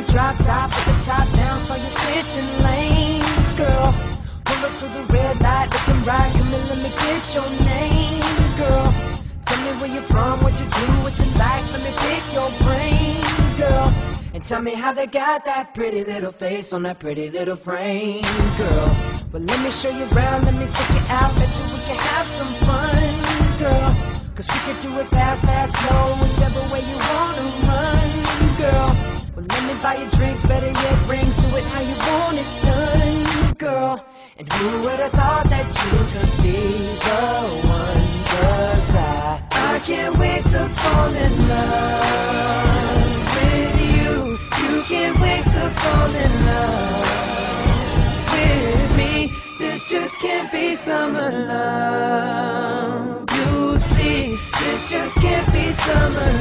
drop top with the top down, so you're switching lanes, girl. Pull up to the red light, looking right, come and let me get your name, girl. Tell me where you're from, what you do, what you like, let me pick your brain, girl. And tell me how they got that pretty little face on that pretty little frame, girl. Well, let me show you around, let me take you out, bet you we can have some fun, girl. Cause we could do it fast, fast, slow, whichever way you wanna run, girl. Well, let me buy you drinks, better yet rings, do it how you want it done, girl. And who would've thought that you could be the one? Cause I can't wait to fall in love with you. You can't wait to fall in love with me. This just can't be summer love. You see, this just can't be summer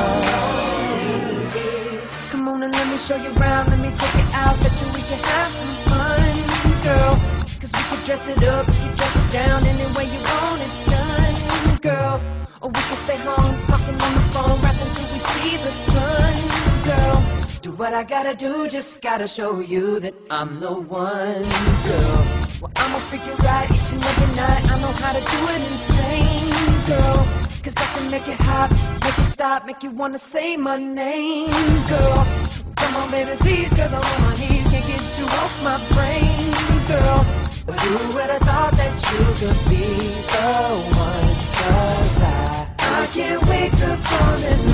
love. Come on and let me show you around, let me take it out, bet you we can have some fun, girl. Cause we can dress it up, we can dress it down, any way you want it done, girl. Or we can stay home, talking on the phone, right until we see the sun, girl. Do what I gotta do, just gotta show you that I'm the one, girl. Well, I'ma figure out each and every night, I know how to do it insane, girl. Cause I can make it hot, make it stop, make you wanna say my name, girl. Come on baby please, cause I'm on my knees, can't get you off my brain, girl. But who would've thought that you could be the one? Cause I can't wait to fall in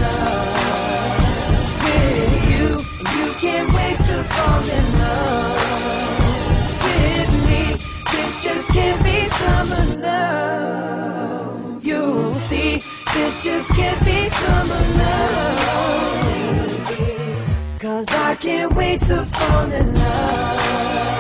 love with you. And you can't wait to fall in love with me. This just can't be summer love. You'll see, this just can't be summer love. Cause I can't wait to fall in love.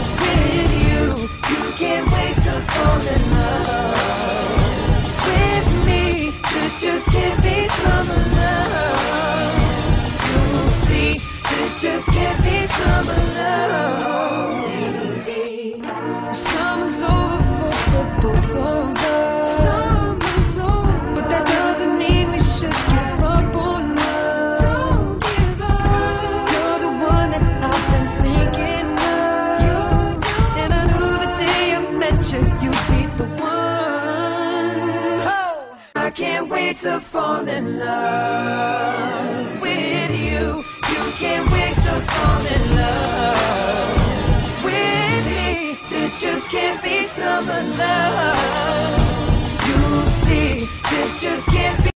Can't wait to fall in love with me. This just can't be summer love. You'll see, this just can't be summer love. Summer's over for both of us. Summer's over, but that doesn't mean we should give up on love. Don't give up. You're the one that I've been thinking of. And I knew the day I met you, you'd be the one. Oh! I can't wait to fall in love with you. You can't wait to fall in love with me. This just can't be summer love. You'll see, this just